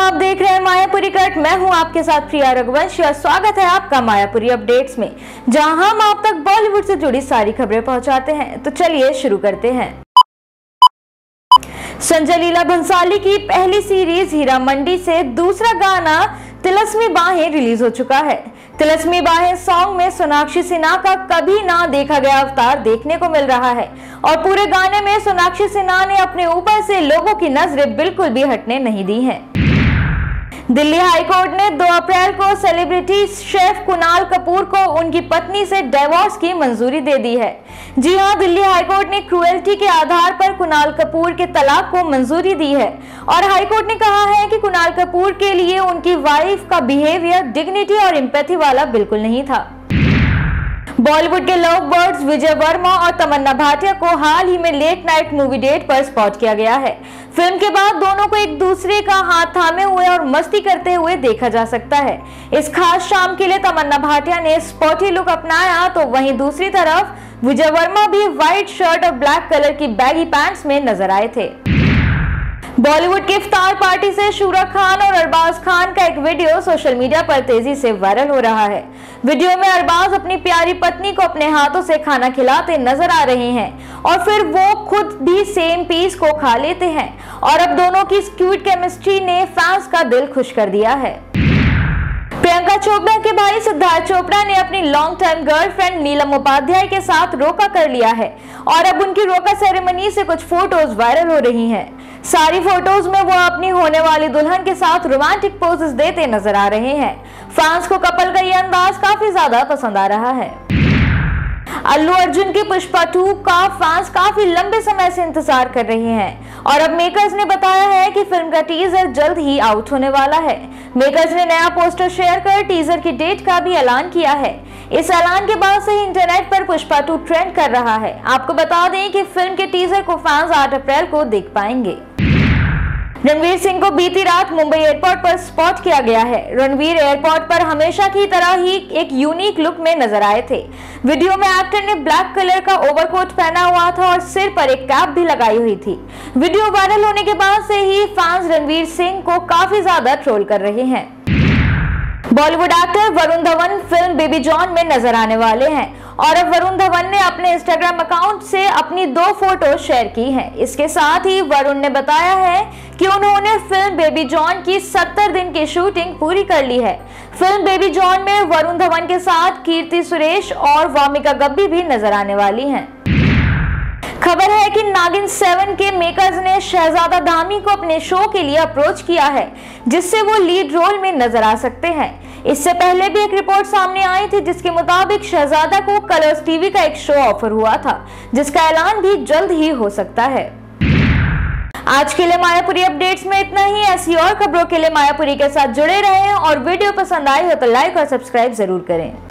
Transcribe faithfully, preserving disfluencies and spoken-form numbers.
आप देख रहे हैं मायापुरी कट। मैं हूं आपके साथ प्रिया रघुवंशी और स्वागत है आपका मायापुरी अपडेट्स में, जहां हम आप तक बॉलीवुड से जुड़ी सारी खबरें पहुंचाते हैं। तो चलिए शुरू करते हैं। संजय लीला भंसाली की पहली सीरीज हीरा मंडी से दूसरा गाना तिलस्मी बाहें रिलीज हो चुका है। तिलस्मी बाहें सॉन्ग में सोनाक्षी सिन्हा का कभी ना देखा गया अवतार देखने को मिल रहा है और पूरे गाने में सोनाक्षी सिन्हा ने अपने ऊपर से लोगों की नजरें बिल्कुल भी हटने नहीं दी हैं। दिल्ली हाईकोर्ट ने दो अप्रैल को सेलिब्रिटी शेफ कुणाल कपूर को उनकी पत्नी से डिवोर्स की मंजूरी दे दी है। जी हां, दिल्ली हाईकोर्ट ने क्रूएल्टी के आधार पर कुणाल कपूर के तलाक को मंजूरी दी है और हाईकोर्ट ने कहा है कि कुणाल कपूर के लिए उनकी वाइफ का बिहेवियर डिग्निटी और एम्पैथी वाला बिल्कुल नहीं था। बॉलीवुड के लव बर्ड्स विजय वर्मा और तमन्ना भाटिया को हाल ही में लेट नाइट मूवी डेट पर स्पॉट किया गया है। फिल्म के बाद दोनों को एक दूसरे का हाथ थामे हुए और मस्ती करते हुए देखा जा सकता है। इस खास शाम के लिए तमन्ना भाटिया ने स्पॉटी लुक अपनाया, तो वहीं दूसरी तरफ विजय वर्मा भी व्हाइट शर्ट और ब्लैक कलर की बैगी पैंट्स में नजर आए थे। बॉलीवुड की इफ्तार पार्टी से शूरा खान और अरबाज खान का एक वीडियो सोशल मीडिया पर तेजी से वायरल हो रहा है। वीडियो में अरबाज अपनी प्यारी पत्नी को अपने हाथों से खाना खिलाते नजर आ रहे हैं और फिर वो खुद भी सेम पीस को खा लेते हैं और अब दोनों की क्यूट केमिस्ट्री ने फैंस का दिल खुश कर दिया है। प्रियंका चोपड़ा के भाई सिद्धार्थ चोपड़ा ने अपनी long time girlfriend Neelam Upadhyay के साथ रोका कर लिया है और अब उनकी रोका सेरेमनी से कुछ फोटोज वायरल हो रही हैं। सारी फोटोज में वो अपनी होने वाली दुल्हन के साथ रोमांटिक पोजेस देते नजर आ रहे हैं। फैंस को कपल का ये अंदाज काफी ज्यादा पसंद आ रहा है। अल्लू अर्जुन की पुष्पा टू का फैंस काफी लंबे समय से इंतजार कर रहे हैं और अब मेकर्स ने बताया है कि फिल्म का टीजर जल्द ही आउट होने वाला है। मेकर्स ने नया पोस्टर शेयर कर टीजर की डेट का भी ऐलान किया है। इस ऐलान के बाद से ही इंटरनेट पर पुष्पा टू ट्रेंड कर रहा है। आपको बता दें कि फिल्म के टीजर को फैंस आठ अप्रैल को देख पाएंगे। रणवीर सिंह को बीती रात मुंबई एयरपोर्ट पर स्पॉट किया गया है। रणवीर एयरपोर्ट पर हमेशा की तरह ही एक यूनिक लुक में नजर आए थे। वीडियो में एक्टर ने ब्लैक कलर का ओवरकोट पहना हुआ था और सिर पर एक कैप भी लगाई हुई थी। वीडियो वायरल होने के बाद से ही फैंस रणवीर सिंह को काफी ज्यादा ट्रोल कर रहे हैं। Bollywood actor Varun Dhawan film Baby John में नजर आने वाले हैं और अब वरुण धवन ने अपने इंस्टाग्राम अकाउंट से अपनी दो फोटो शेयर की हैं। इसके साथ ही वरुण ने बताया है कि उन्होंने फिल्म बेबी जॉन की सत्तर दिन की शूटिंग पूरी कर ली है। फिल्म बेबी जॉन में वरुण धवन के साथ कीर्ति सुरेश और वामिका गब्बी भी नजर आने वाली हैं। खबर है कि नागिन सेवन के मेकर्स ने शहजादा धामी को अपने शो के लिए अप्रोच किया है, जिससे वो लीड रोल में नजर आ सकते हैं। इससे पहले भी एक रिपोर्ट सामने आई थी जिसके मुताबिक शहजादा को कलर्स टीवी का एक शो ऑफर हुआ था, जिसका ऐलान भी जल्द ही हो सकता है। आज के लिए मायापुरी अपडेट्स में इतना ही। ऐसी और खबरों के लिए मायापुरी के साथ जुड़े रहें और वीडियो पसंद आई हो तो लाइक और सब्सक्राइब जरूर करें।